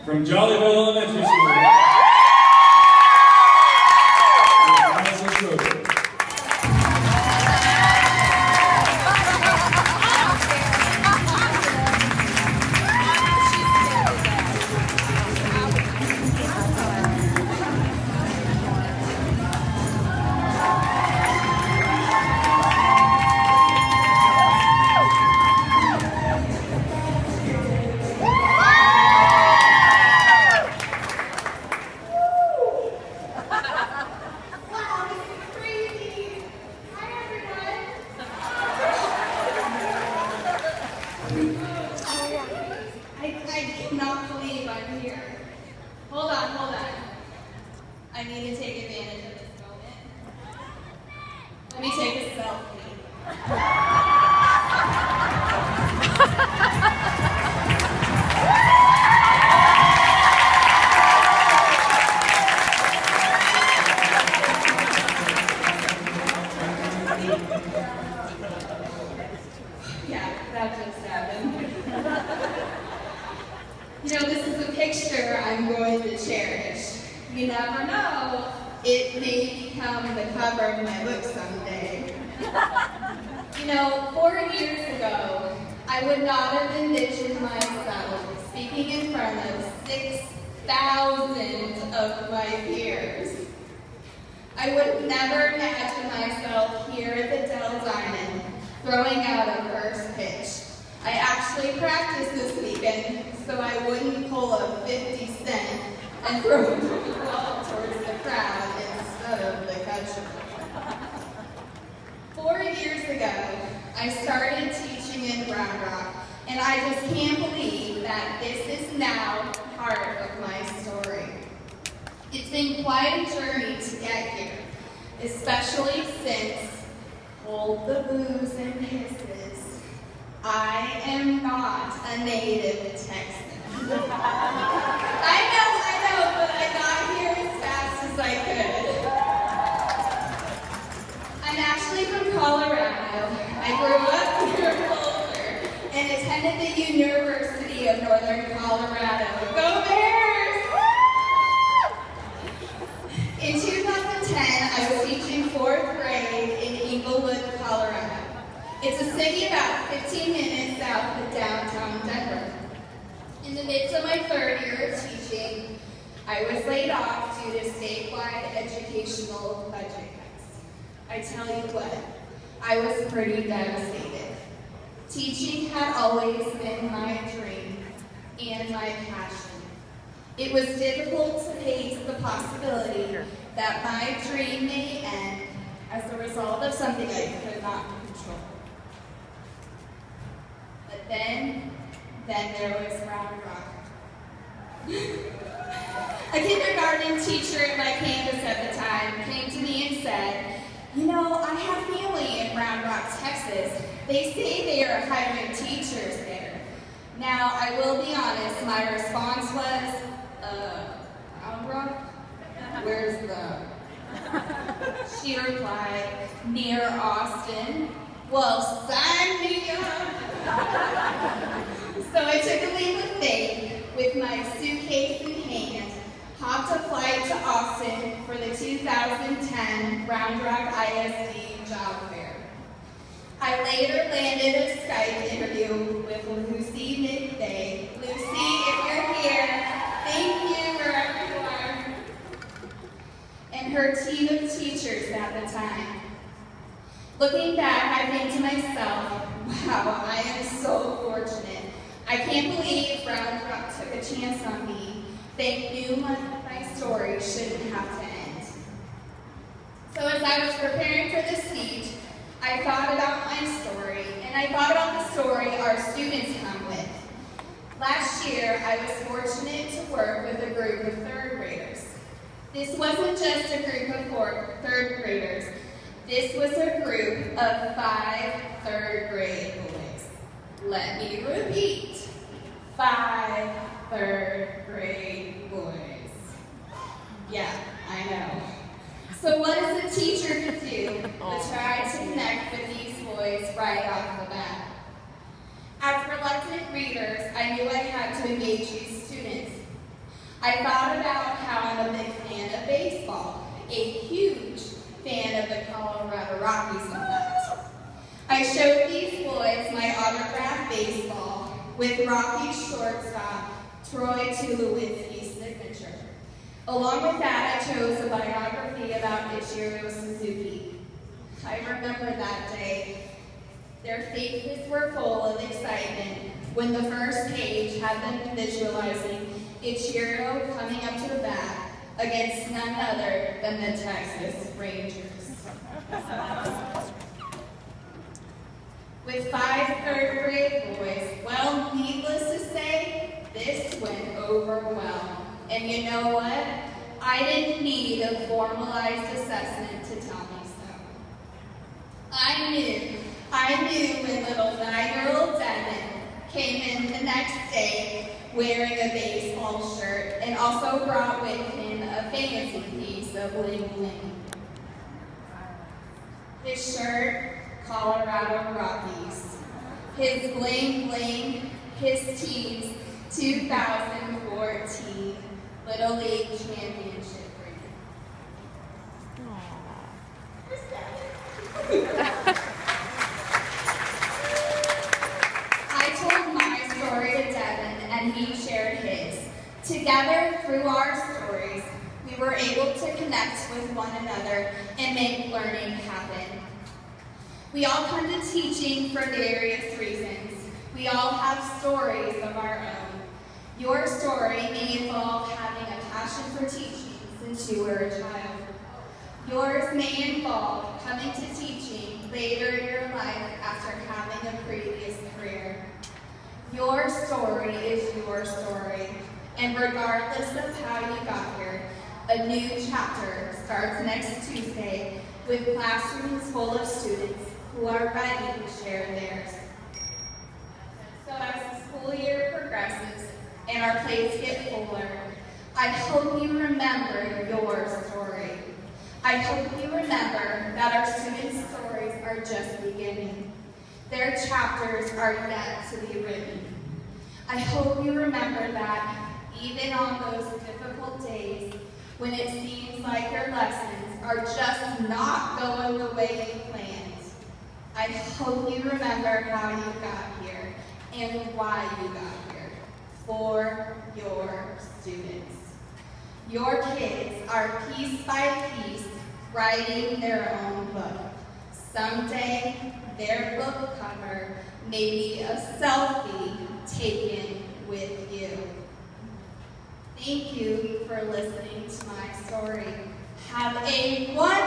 From Jollyville Elementary School, Allison Shroeder. I cannot believe I'm here. Hold on. I need to take advantage of this moment. Let me take a selfie. Yeah, that just happened. You know, this is a picture I'm going to cherish. You never know, it may become the cover of my book someday. You know, 4 years ago, I would not have envisioned myself speaking in front of 6,000 of my peers. I would never imagine myself here at the Dell Diamond throwing out a first pitch. I actually practiced this weekend so I wouldn't pull a 50 cent and throw it towards the crowd instead of the catcher. 4 years ago, I started teaching in Round Rock, and I just can't believe that this is now part of my story. It's been quite a journey to get here, especially since, hold the boos and hisses, I am not a native Texan. I know, but I got here as fast as I could. I'm actually from Colorado. I grew up near Boulder and attended the University of Northern Colorado. Go Bears! In 2010, I was teaching 4th grade in Englewood, Colorado. It's a city about 15 minutes south of downtown Denver. In the midst of my 3rd year of teaching, I was laid off due to statewide educational budget cuts. I tell you what, I was pretty devastated. Teaching had always been my dream and my passion. It was difficult to face the possibility that my dream may end as a result of something I could not control. But then there was Round Rock. A kindergarten teacher at my campus at the time came to me and said, "You know, I have family in Round Rock, Texas. They say they are hiring teachers there." Now, I will be honest, my response was, Round Rock? Where's the? She replied, "Near Austin." Well, sign me up. So I took a leap of faith with my suitcase in hand, hopped a flight to Austin for the 2010 Round Rock ISD job fair. I later landed a Skype interview with Lucy Midday. Lucy, if you're here, thank you wherever you are. And her team of teachers at the time. Looking back, I think to myself, wow, I am so fortunate. I can't believe Round Rock took a chance on me. They knew my story shouldn't have to end. So as I was preparing for this speech, I thought about my story, and I thought about the story our students come with. Last year, I was fortunate to work with a group of 3rd graders. This wasn't just a group of 3rd graders. This was a group of 5 3rd grade boys. Let me repeat. 5 3rd grade boys. Yeah, I know. So what does a teacher do but try to connect with these boys right off the bat? As reluctant readers, I knew I had to engage these students. I thought about how I'm a big fan of baseball, a huge fan of the Colorado Rockies in fact. I showed these boys my autographed baseball with Rockies shortstop Troy Tulowitzki's signature. Along with that, I chose a biography about Ichiro Suzuki. I remember that day. Their faces were full of excitement when the first page had them visualizing Ichiro coming up to the bat against none other than the Texas Rangers. With 5 third-grade boys, well, needless to say, this went over well. And you know what? I didn't need a formalized assessment to tell me so. I knew when little 9-year-old Devin came in the next day wearing a baseball shirt and also brought with him a fancy piece of bling bling. His shirt, Colorado Rockies. His bling bling, his team's 2014 Little League Championship ring. I told my story to Devin and he shared his. Together, through our stories, we were able to connect with one another and make learning happen. We all come to teaching for various reasons. We all have stories of our own. Your story may involve having a passion for teaching since you were a child. Yours may involve coming to teaching later in your life after having a previous career. Your story is your story, and regardless of how you got here, a new chapter starts next Tuesday with classrooms full of students who are ready to share theirs. So as the school year progresses and our plates get fuller, I hope you remember your story. I hope you remember that our students' stories are just beginning. Their chapters are yet to be written. I hope you remember that even on those difficult days when it seems like your lessons are just not going the way you planned, I hope you remember how you got here and why you got here, for your students. Your kids are piece by piece writing their own book. Someday, their book cover may be a selfie taken with you. Thank you for listening to my story. Have a wonderful